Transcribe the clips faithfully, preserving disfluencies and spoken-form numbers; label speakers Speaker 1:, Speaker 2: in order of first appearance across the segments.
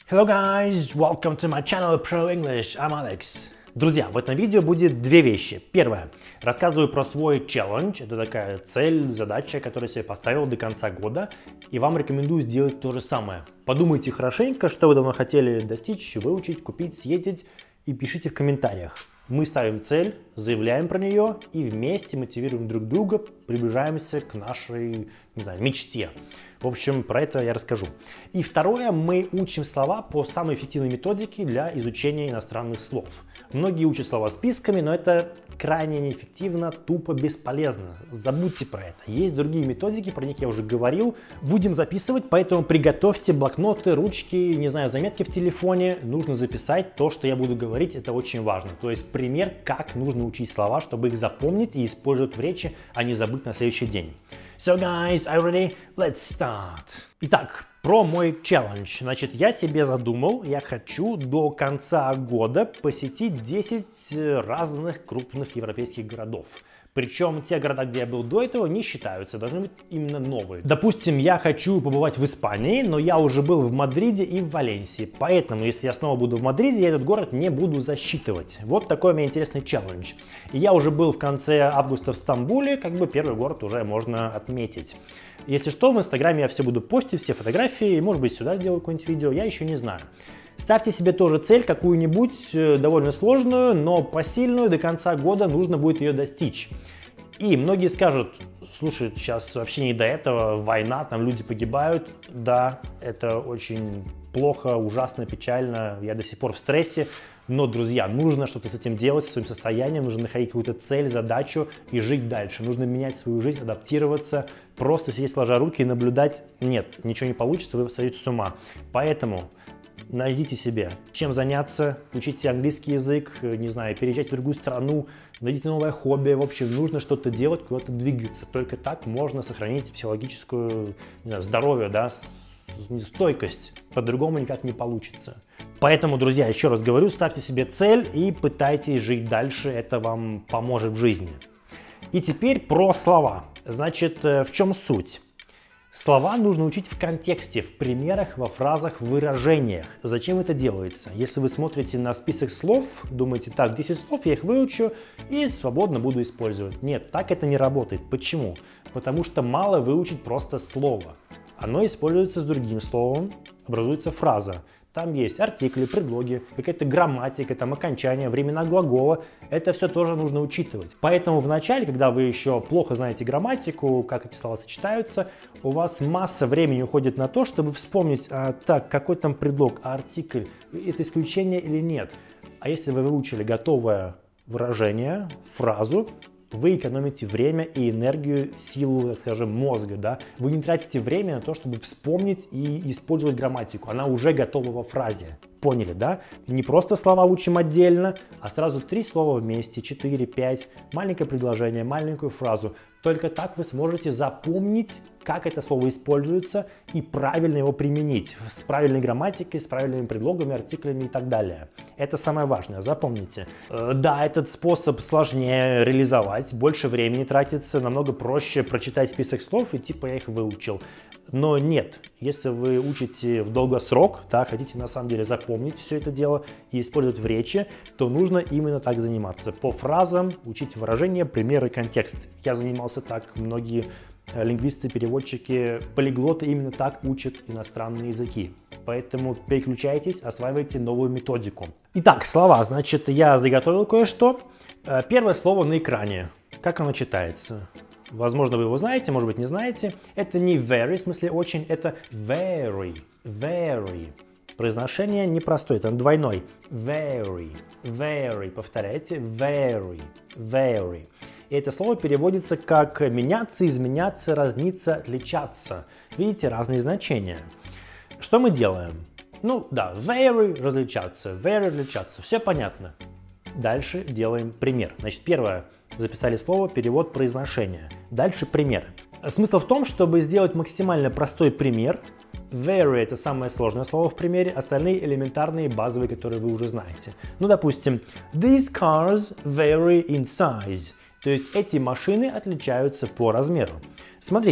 Speaker 1: Hello guys, welcome to my channel Pro English. I'm Alex. Друзья, в этом видео будет две вещи. Первое. Рассказываю про свой челлендж. Это такая цель, задача, которую я себе поставил до конца года. И вам рекомендую сделать то же самое. Подумайте хорошенько, что вы давно хотели достичь, выучить, купить, съездить. И пишите в комментариях. Мы ставим цель, заявляем про нее и вместе мотивируем друг друга, приближаемся к нашей, не знаю, мечте. В общем, про это я расскажу. И второе, мы учим слова по самой эффективной методике для изучения иностранных слов. Многие учат слова списками, но это крайне неэффективно, тупо бесполезно. Забудьте про это. Есть другие методики, про них я уже говорил. Будем записывать, поэтому приготовьте блокноты, ручки, не знаю, заметки в телефоне. Нужно записать то, что я буду говорить, это очень важно. То есть пример, как нужно учить слова, чтобы их запомнить и использовать в речи, а не забыть на следующий день. So guys, are you ready? Let's start. Итак, про мой челлендж. Значит, я себе задумал, я хочу до конца года посетить десять разных крупных европейских городов. Причем те города, где я был до этого, не считаются, должны быть именно новые. Допустим, я хочу побывать в Испании, но я уже был в Мадриде и в Валенсии. Поэтому, если я снова буду в Мадриде, я этот город не буду засчитывать. Вот такой у меня интересный челлендж. И я уже был в конце августа в Стамбуле, как бы первый город уже можно отметить. Если что, в Инстаграме я все буду постить, все фотографии, может быть, сюда сделаю какое-нибудь видео, я еще не знаю. Ставьте себе тоже цель, какую-нибудь довольно сложную, но посильную, до конца года нужно будет ее достичь. И многие скажут, слушай, сейчас вообще не до этого, война, там люди погибают. Да, это очень плохо, ужасно, печально, я до сих пор в стрессе. Но, друзья, нужно что-то с этим делать, с своим состоянием, нужно находить какую-то цель, задачу и жить дальше. Нужно менять свою жизнь, адаптироваться, просто сидеть сложа руки и наблюдать. Нет, ничего не получится, вы сойдете с ума. Поэтому найдите себе, чем заняться, учите английский язык, не знаю, переезжайте в другую страну, найдите новое хобби. В общем, нужно что-то делать, куда-то двигаться. Только так можно сохранить психологическую, не знаю, здоровье, да, стойкость. По-другому никак не получится. Поэтому, друзья, еще раз говорю, ставьте себе цель и пытайтесь жить дальше. Это вам поможет в жизни. И теперь про слова. Значит, в чем суть? Слова нужно учить в контексте, в примерах, во фразах, в выражениях. Зачем это делается? Если вы смотрите на список слов, думаете, так, десять слов, я их выучу и свободно буду использовать. Нет, так это не работает. Почему? Потому что мало выучить просто слово. Оно используется с другим словом, образуется фраза. Там есть артикли, предлоги, какая-то грамматика, там окончания, времена глагола. Это все тоже нужно учитывать. Поэтому в начале, когда вы еще плохо знаете грамматику, как эти слова сочетаются, у вас масса времени уходит на то, чтобы вспомнить, а, так, какой там предлог, а артикль, это исключение или нет. А если вы выучили готовое выражение, фразу, вы экономите время и энергию, силу, так скажем, мозга, да? Вы не тратите время на то, чтобы вспомнить и использовать грамматику. Она уже готова во фразе. Поняли, да? Не просто слова учим отдельно, а сразу три слова вместе, четыре, пять, маленькое предложение, маленькую фразу. Только так вы сможете запомнить, как это слово используется, и правильно его применить. С правильной грамматикой, с правильными предлогами, артиклями и так далее. Это самое важное, запомните. Э, да, этот способ сложнее реализовать, больше времени тратится, намного проще прочитать список слов и типа я их выучил. Но нет, если вы учите в долгосрок, да, хотите на самом деле запомнить все это дело и использовать в речи, то нужно именно так заниматься. По фразам учить выражения, примеры, контекст. Я занимался так, многие лингвисты, переводчики, полиглоты именно так учат иностранные языки. Поэтому переключайтесь, осваивайте новую методику. Итак, слова. Значит, я заготовил кое-что. Первое слово на экране. Как оно читается? Возможно, вы его знаете, может быть, не знаете. Это не very, в смысле очень, это very, very. Произношение непростое, это двойной. Very, very. Повторяйте. Very, very. И это слово переводится как меняться, изменяться, разниться, отличаться. Видите, разные значения. Что мы делаем? Ну да, very различаться, very различаться. Все понятно. Дальше делаем пример. Значит, первое. Записали слово, перевод, произношение. Дальше пример. Смысл в том, чтобы сделать максимально простой пример. Very – это самое сложное слово в примере, остальные элементарные, базовые, которые вы уже знаете. Ну, допустим, these cars vary in size. То есть эти машины отличаются по размеру. Смотрите,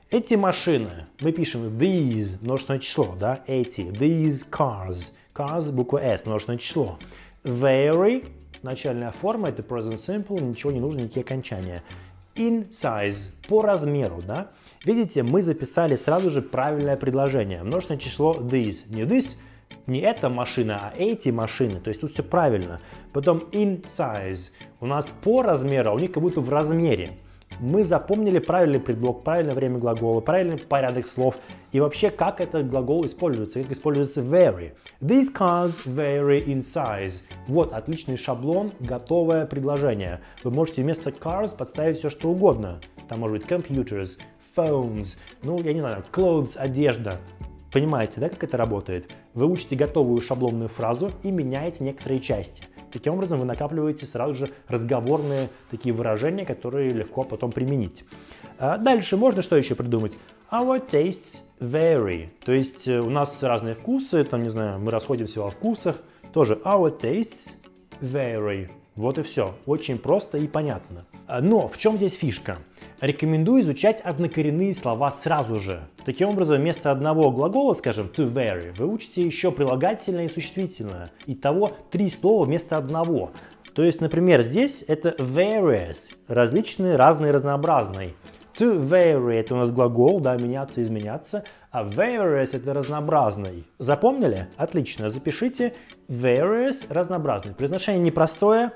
Speaker 1: Эти машины, мы пишем these, множественное число, да, эти, these cars, cars, буква S, множественное число. Very, начальная форма, это present simple, ничего не нужно, никакие окончания. In size, по размеру, да. Видите, мы записали сразу же правильное предложение. Множественное число these, не this, не эта машина, а эти машины, то есть тут все правильно. Потом in size, у нас по размеру, а у них как будто в размере. Мы запомнили правильный предлог, правильное время глагола, правильный порядок слов и вообще как этот глагол используется, как используется very. These cars vary in size. Вот отличный шаблон, готовое предложение. Вы можете вместо cars подставить все что угодно. Там может быть computers, phones, ну я не знаю, clothes, одежда. Понимаете, да, как это работает? Вы учите готовую шаблонную фразу и меняете некоторые части. Таким образом, вы накапливаете сразу же разговорные такие выражения, которые легко потом применить. А дальше можно что еще придумать? Our tastes vary. То есть у нас разные вкусы, там, не знаю, мы расходимся во вкусах. Тоже our tastes vary. Вот и все. Очень просто и понятно. Но в чем здесь фишка? Рекомендую изучать однокоренные слова сразу же. Таким образом, вместо одного глагола, скажем, to vary, вы учите еще прилагательное и существительное. Итого три слова вместо одного. То есть, например, здесь это various, различные, разные, разнообразные. To vary – это у нас глагол, да, меняться, изменяться, а various – это разнообразный. Запомнили? Отлично, запишите various – разнообразный. Произношение непростое.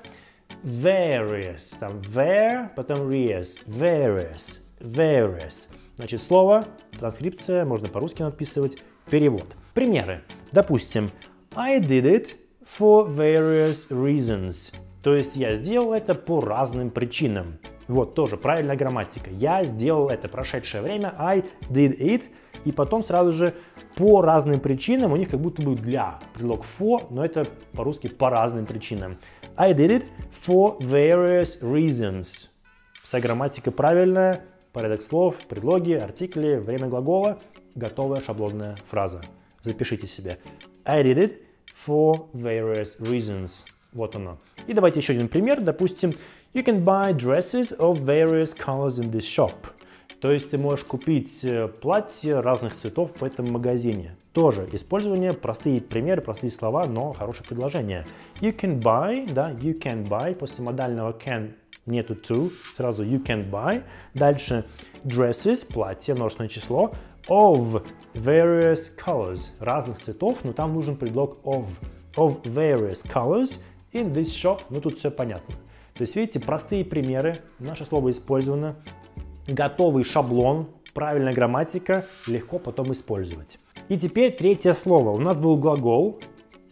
Speaker 1: Various, там ver, потом res, various, various. Значит, слово, транскрипция, можно по-русски надписывать, перевод. Примеры. Допустим, I did it for various reasons. То есть я сделал это по разным причинам. Вот тоже правильная грамматика. Я сделал это, прошедшее время, I did it, и потом сразу же по разным причинам, у них как будто бы для, предлог for, но это по-русски по разным причинам. I did it for various reasons. Вся грамматика правильная, порядок слов, предлоги, артикли, время глагола, готовая шаблонная фраза. Запишите себе. I did it for various reasons. Вот оно. И давайте еще один пример. Допустим, you can buy dresses of various colors in this shop. То есть ты можешь купить платья разных цветов в этом магазине. Тоже использование, простые примеры, простые слова, но хорошее предложение. You can buy, да, you can buy, после модального can нету to, сразу you can buy. Дальше dresses, платье, множественное число, of various colors, разных цветов, но там нужен предлог of, of various colors in this shop, ну тут все понятно. То есть, видите, простые примеры, наше слово использовано, готовый шаблон, правильная грамматика, легко потом использовать. И теперь третье слово. У нас был глагол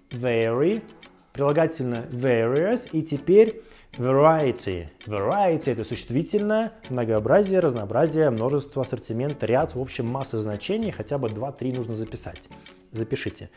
Speaker 1: vary, прилагательное various, и теперь variety. Variety – это существительное, многообразие, разнообразие, множество, ассортимент, ряд, в общем, масса значений, хотя бы два-три нужно записать. Запишите.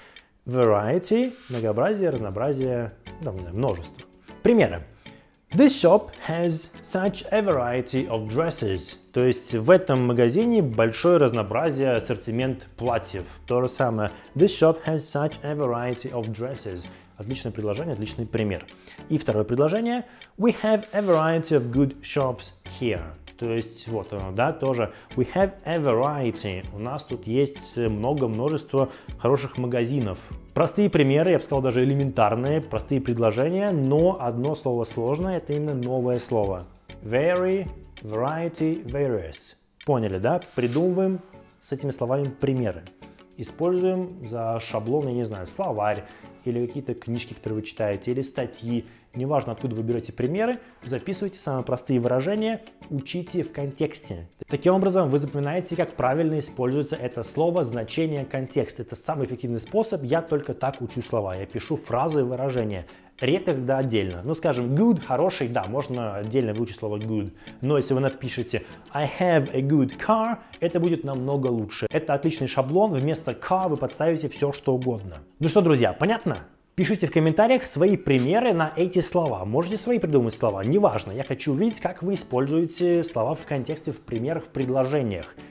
Speaker 1: Variety – многообразие, разнообразие, да, множество. Примеры. This shop has such a variety of dresses. То есть в этом магазине большое разнообразие, ассортимент платьев. То же самое. This shop has such a variety of dresses. Отличное предложение, отличный пример. И второе предложение. We have a variety of good shops here. То есть вот оно, да, тоже. We have a variety. У нас тут есть много, множество хороших магазинов. Простые примеры, я бы сказал, даже элементарные, простые предложения, но одно слово сложное, это именно новое слово. Very, variety, various. Поняли, да? Придумываем с этими словами примеры. Используем за шаблон, я не знаю, словарь или какие-то книжки, которые вы читаете, или статьи. Неважно, откуда вы берете примеры, записывайте самые простые выражения, учите в контексте. Таким образом, вы запоминаете, как правильно используется это слово, значение, контекст. Это самый эффективный способ, я только так учу слова. Я пишу фразы и выражения. Редко, когда отдельно. Ну, скажем, good, хороший, да, можно отдельно выучить слово good. Но если вы напишете I have a good car, это будет намного лучше. Это отличный шаблон, вместо car вы подставите все, что угодно. Ну что, друзья, понятно? Пишите в комментариях свои примеры на эти слова. Можете свои придумать слова, неважно. Я хочу увидеть, как вы используете слова в контексте, в примерах, в предложениях.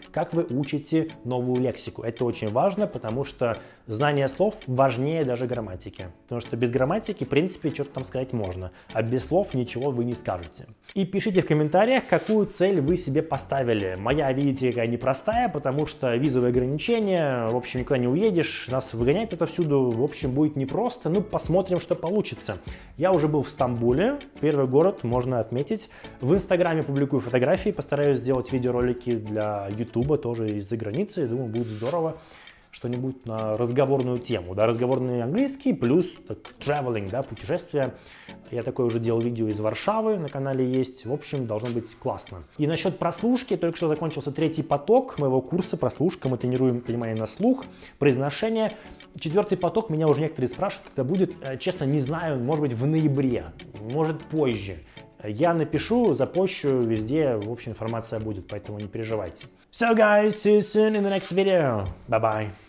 Speaker 1: как вы учите новую лексику. Это очень важно, потому что знание слов важнее даже грамматики. Потому что без грамматики, в принципе, что-то там сказать можно, а без слов ничего вы не скажете. И пишите в комментариях, какую цель вы себе поставили. Моя, видите, какая непростая, потому что визовые ограничения, в общем, никуда не уедешь, нас выгоняют отовсюду, в общем, будет непросто. Ну, посмотрим, что получится. Я уже был в Стамбуле, первый город, можно отметить. В Инстаграме публикую фотографии, постараюсь сделать видеоролики для Ютуба, тоже из-за границы. Думаю, будет здорово. Что-нибудь на разговорную тему, да, разговорный английский плюс так, traveling, да, путешествия. Я такое уже делал видео из Варшавы, на канале есть, в общем, должно быть классно. И насчет прослушки, только что закончился третий поток моего курса прослушка, мы тренируем понимание на слух, произношение. Четвертый поток, меня уже некоторые спрашивают, когда будет, честно, не знаю, может быть в ноябре, может позже. Я напишу, запощу, везде, в общем, информация будет, поэтому не переживайте. So guys, see you soon in the next video. Bye-bye.